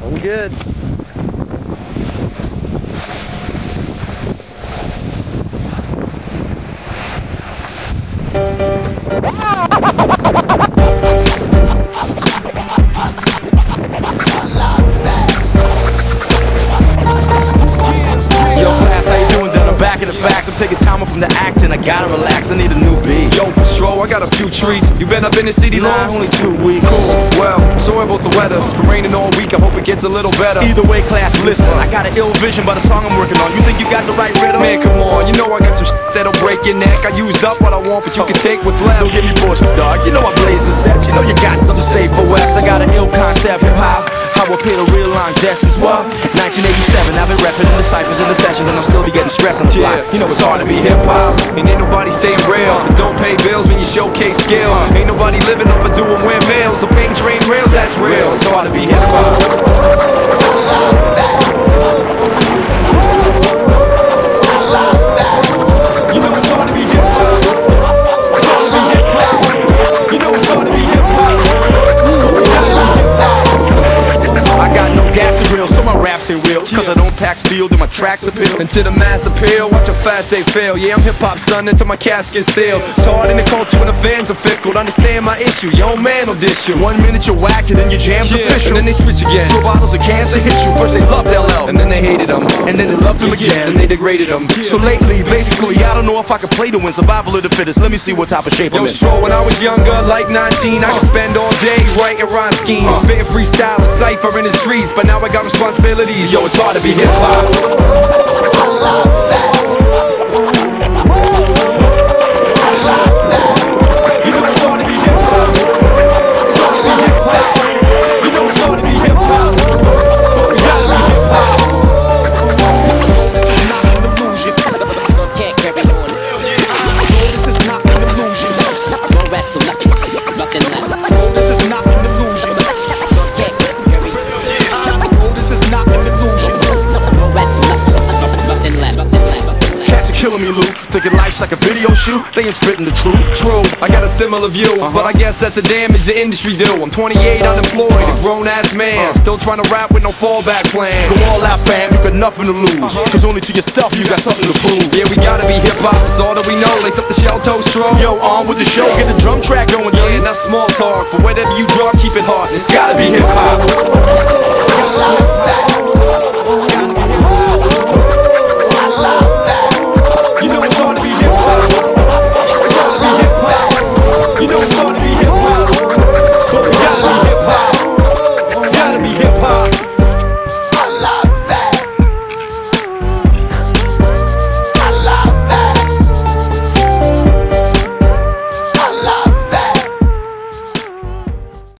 I'm good. I'm taking time off from the acting, I gotta relax, I need a new beat. Yo, for sure, I got a few treats. You been up in the city long? Only 2 weeks. Cool, well, sorry about the weather. It's been raining all week, I hope it gets a little better. Either way, class, listen, I got an ill vision by the song I'm working on. You think you got the right rhythm? Man, come on, you know I got some shit that'll break your neck. I used up what I want, but you can take what's left. Don't give me bullshit, dog. You know I blaze the set. You know you got something to say for West. I got an ill concept, hip-hop. How I pay the real line debts as well. 1987, I've been rapping in the cyphers in the sessions, and I'm still be getting stressed on the fly. You know it's hard to be hip-hop, and ain't nobody staying real. Don't pay bills when you showcase skill. Ain't nobody living off of doing windmills or painting train rails, that's real. It's hard to be hip-hop. Cause I don't pack steel, then my tracks appeal. And to the mass appeal, watch how fast they fail. Yeah, I'm hip-hop, son, until my casket sealed. It's hard in the culture when the fans are fickle. Understand my issue, your own man will dish you. 1 minute you're whack and then your jam's official. And then they switch again. Throw bottles of cancer hit you. First they loved LL, and then they hated him. and then they loved him again, and they degraded him. So lately, basically, I don't know if I can play to win. Survival of the fittest, let me see what type of shape I'm in. Yo, when I was younger, like 19, I could spend all day writing rhyme schemes, spitting freestyle and cypher in the streets. But now I got responsibilities. Yo, it's hard to be hip-hop. I love that. You know it's hard to be hip-hop. It's hard to be hip-hop. You know it's hard to be hip-hop. But we gotta be hip-hop. This is not an illusion. Can't carry on. This is not an illusion. No rest for nothing left. This is not an illusion. Can't carry on. This is not an illusion. No rest for nothing left. Cats are killing me, Luke. Thinking life's like a video shoot. They ain't spitting the truth. True, I got a similar view, but I guess that's a damage the industry do. I'm 28, unemployed, a grown-ass man, still trying to rap with no fallback plan. Go all out, fam. You got nothing to lose. Cause only to yourself you got something to prove. Yeah, we gotta be hip-hop, that's all that we know. Lace up the shell toe stroke. Yo, on with the show. Get the drum track going. Yeah, enough small talk, but whatever you draw, keep it hard. It's gotta be hip-hop.